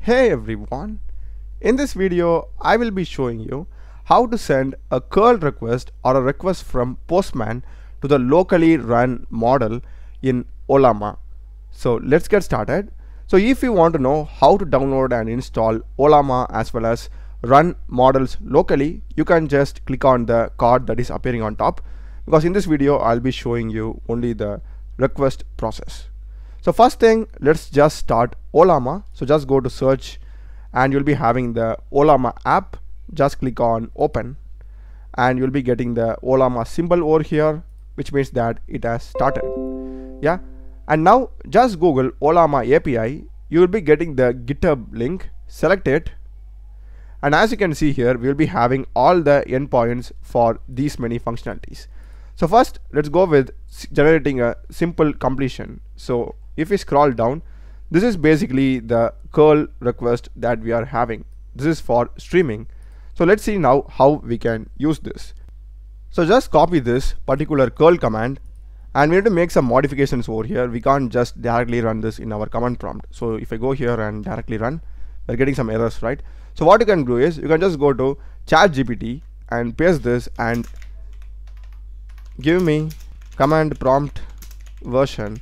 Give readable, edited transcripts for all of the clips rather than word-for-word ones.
Hey everyone, in this video I will be showing you how to send a curl request or a request from Postman to the locally run model in Ollama. So let's get started. So if you want to know how to download and install Ollama as well as run models locally, you can just click on the card that is appearing on top, because in this video I'll be showing you only the request process. So first thing, let's just start Ollama. So just go to search and you'll be having the Ollama app. Just click on open and you'll be getting the Ollama symbol over here, which means that it has started. Yeah, and now just Google Ollama API. You will be getting the GitHub link. Select it, and as you can see here, we will be having all the endpoints for these many functionalities. So first, let's go with generating a simple completion. So if we scroll down, this is basically the curl request that we are having. This is for streaming. So let's see now how we can use this. So just copy this particular curl command, and we need to make some modifications over here. We can't just directly run this in our command prompt. So if I go here and directly run, we're getting some errors, right? So what you can do is you can just go to ChatGPT and paste this and give me command prompt version,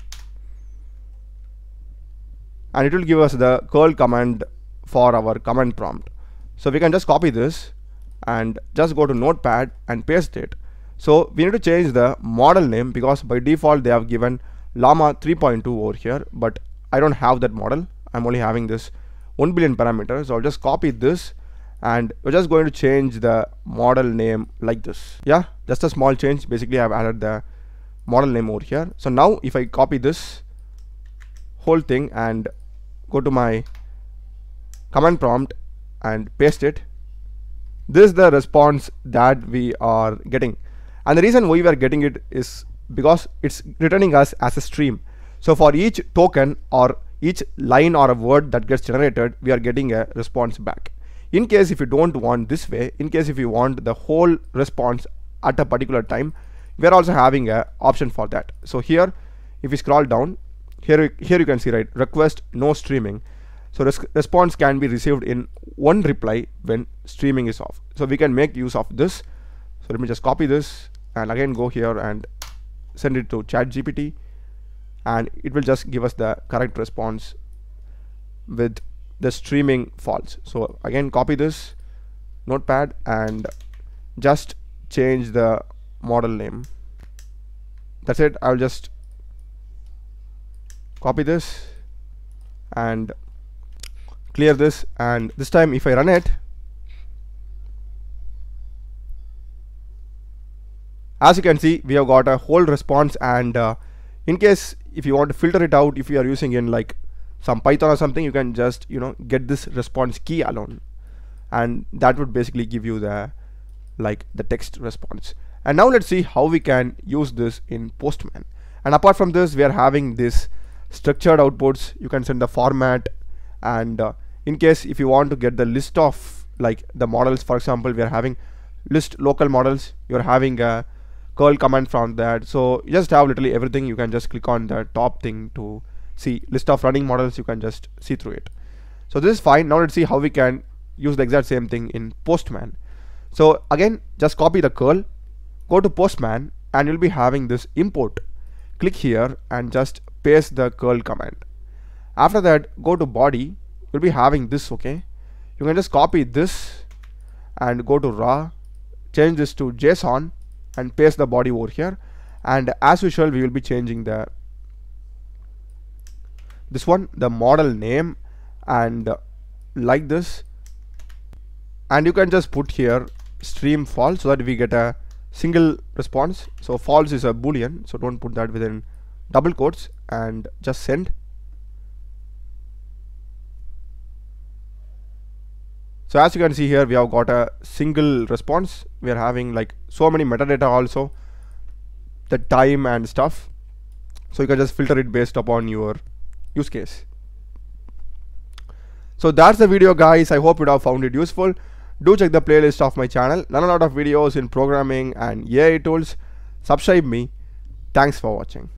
and it will give us the curl command for our command prompt. So we can just copy this and just go to notepad and paste it. So we need to change the model name, because by default they have given Llama 3.2 over here, but I don't have that model. I'm only having this 1 billion parameters. So I'll just copy this and we're just going to change the model name like this. Yeah, just a small change. Basically I've added the model name over here. So now if I copy this whole thing and go to my command prompt and paste it, this is the response that we are getting. And the reason why we are getting it is because it's returning us as a stream. So for each token or each line or a word that gets generated, we are getting a response back. In case if you don't want this way, in case if you want the whole response at a particular time, we are also having a option for that. So here, if you scroll down, here you can see, right, request no streaming. So response can be received in one reply when streaming is off. So we can make use of this. So let me just copy this and again go here and send it to ChatGPT, and it will just give us the correct response with the streaming false. So again copy this notepad and just change the model name. That's it. I'll just copy this and clear this, and this time if I run it, as you can see, we have got a whole response. And in case if you want to filter it out, if you are using in like some Python or something, you can just get this response key alone, and that would basically give you the text response. And now let's see how we can use this in Postman. And apart from this, we are having this structured outputs. You can send the format, and in case if you want to get the list of the models, for example, we are having list local models, you're having a curl command from that. So you just have literally everything. You can just click on the top thing to see list of running models. You can just see through it. So this is fine. Now let's see how we can use the exact same thing in Postman. So again, just copy the curl, go to Postman, and you'll be having this import. Click here and just paste the curl command. After that, go to body. You'll be having this. Okay, you can just copy this and go to raw, change this to JSON and paste the body over here. And as usual, we will be changing the the model name, and like this, and you can just put here stream false so that we get a single response. So false is a boolean, so don't put that within double quotes, and just send. So as you can see here, we have got a single response. We are having so many metadata also, the time and stuff. So you can just filter it based upon your use case. So that's the video, guys. I hope you have found it useful. Do check the playlist of my channel. Learn a lot of videos in programming and AI tools. Subscribe me. Thanks for watching.